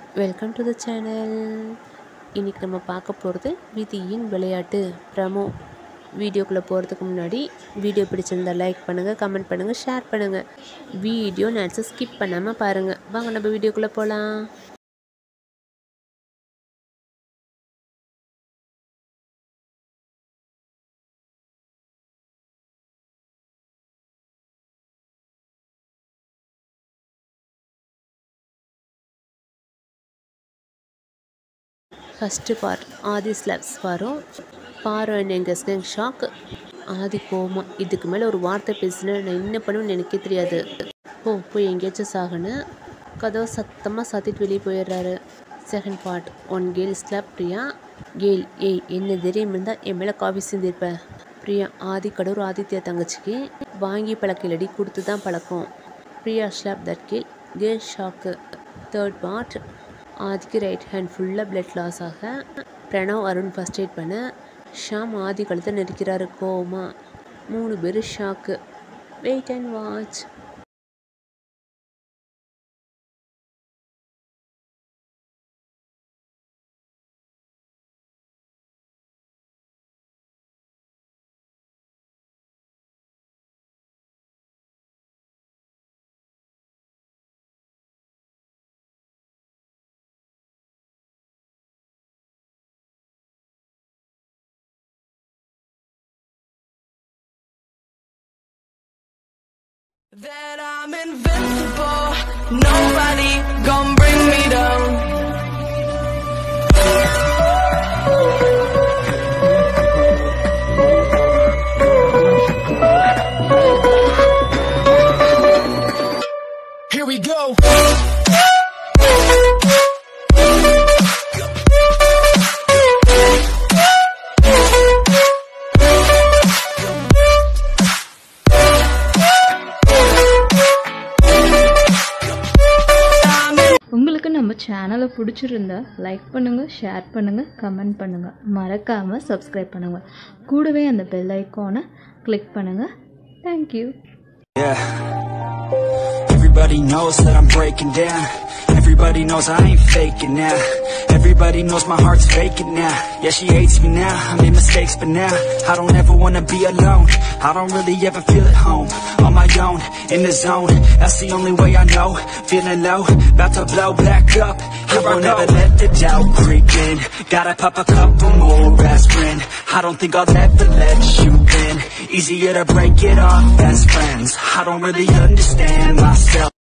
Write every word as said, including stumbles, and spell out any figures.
Welcome to the channel. இன்றைக்கி நம்ம பார்க்க போகிறது விதியின் விளையாட்டு ப்ரமோ. வீடியோக்குள்ளே போகிறதுக்கு முன்னாடி வீடியோ பிடிச்சிருந்தா லைக் பண்ணுங்கள், கமெண்ட் பண்ணுங்கள், ஷேர் பண்ணுங்கள். வீடியோ நேரத்தை ஸ்கிப் பண்ணாமல் பாருங்கள். வாங்க நம்ம வீடியோக்குள்ளே போகலாம். First part Aadhi slaps Paro. Paro என்ன எங்கள் ஷாக். ஆதி கோமா. இதுக்கு மேலே ஒரு வார்த்தை பேசினேன் நான் என்ன பண்ணுவேன்னு எனக்கே தெரியாது. ஓ போய் எங்கேயாச்சும் சாகணும். கதவை சத்தமாக சாத்திட்டு வெளியே போயிடுறாரு. Second part one girl slap Priya. Girl ஏய் என்ன தெரியும் இருந்தால் என் மேலே காஃபி செஞ்சிருப்பேன். பிரியா ஆதி கடவுர் ஆதித்யா தங்கச்சிக்கு வாங்கி பழக்கலடி கொடுத்து தான் பழக்கம். Priya slap that girl. Girl shock. Third part ஆதிக்கு ரைட் ஹேண்ட் ஃபுல்லாக பிளட் லாஸ் ஆக பிரணவ் அருண் ஃபஸ்ட் எய்ட் பண்ண ஷாம் ஆதி கழுத்தை நெரிக்கிறாரு கோமா. மூணு பேர் shock. Wait and watch. That I'm invincible, nobody gon' bring me down. Here we go. உங்களுக்கு நம்ம சேனலை பிடிச்சிருந்தா லைக் பண்ணுங்கள், ஷேர் பண்ணுங்கள், கமெண்ட் பண்ணுங்கள், மறக்காமல் சப்ஸ்கிரைப் பண்ணுங்கள். கூடவே அந்த பெல் ஐக்கானை கிளிக் பண்ணுங்கள். Thank you. Yeah. Everybody knows that I'm breaking down. Everybody knows I ain't faking now. Everybody knows my heart's vacant now. Yeah, she hates me now, I made mistakes but now I don't ever wanna be alone. I don't really ever feel at home. On my own, in the zone, that's the only way I know. Feeling low, about to blow back up. I won't ever let the doubt creep in. Gotta pop a couple more aspirin. I don't think I'll ever let you in. Easier to break it off best friends. I don't really understand myself.